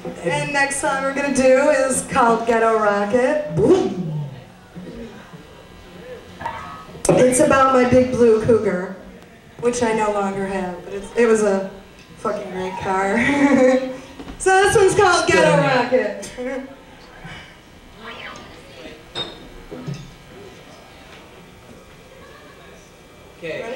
And next song we're gonna do is called Ghetto Rocket. It's about my big blue cougar, which I no longer have, but it was a fucking great car. So this one's called Ghetto Rocket. Okay.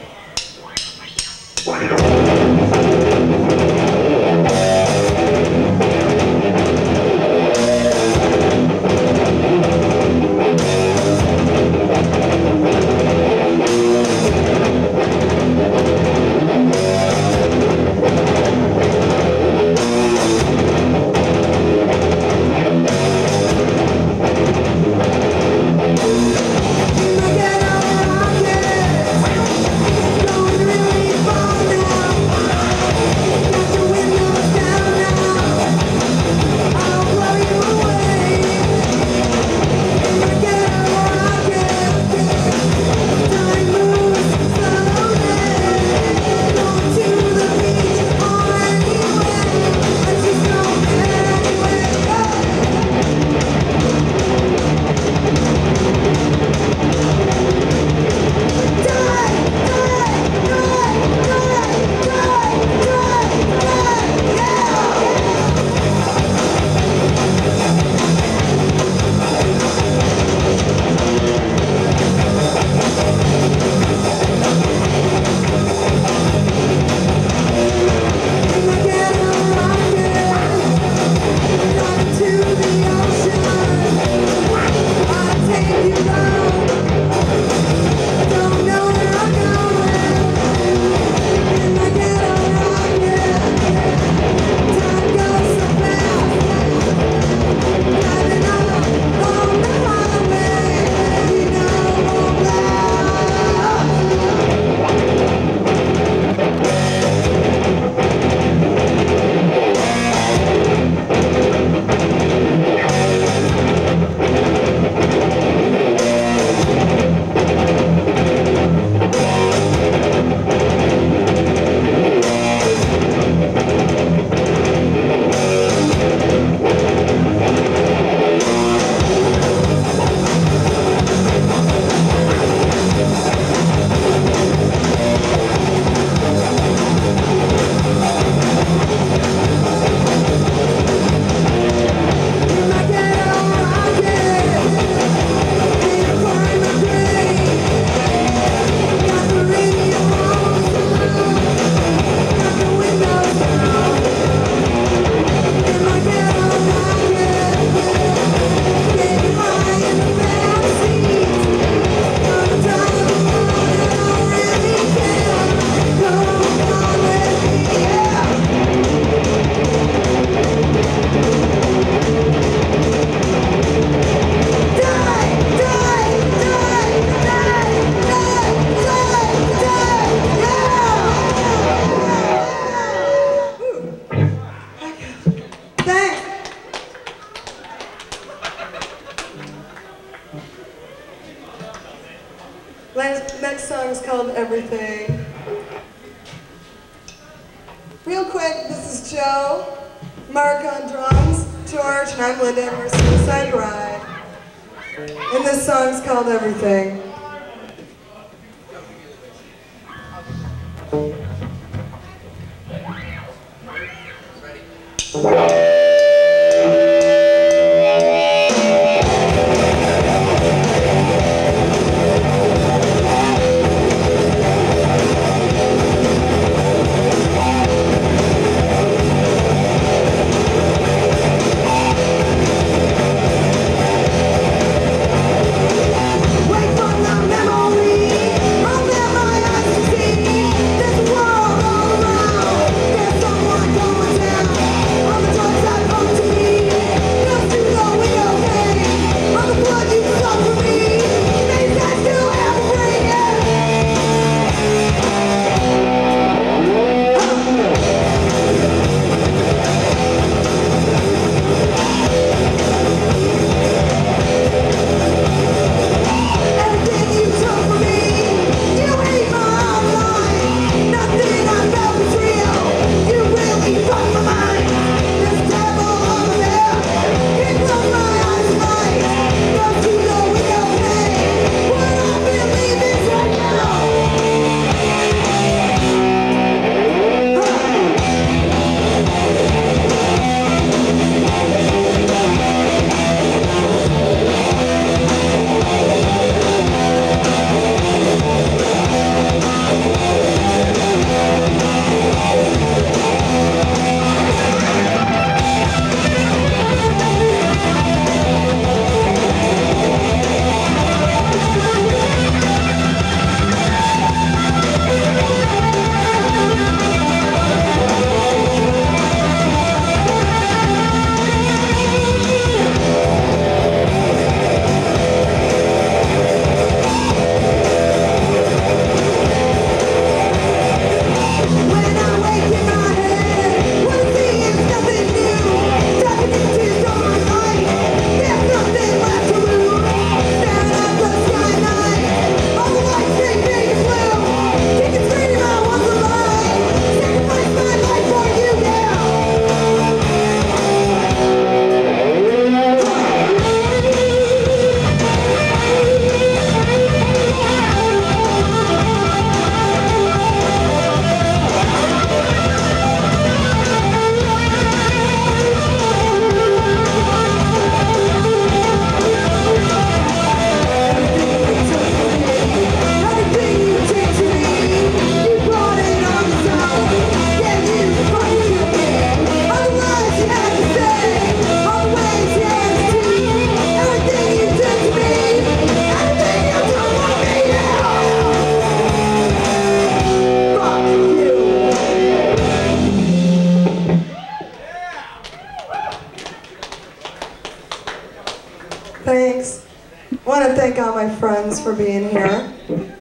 Next song is called Everything. Real quick, this is Joe, Mark on drums, George, and I'm Linda, and we're Suicide Bride. And this song's called Everything. There's someone going down on the Thanks. I want to thank all my friends for being here.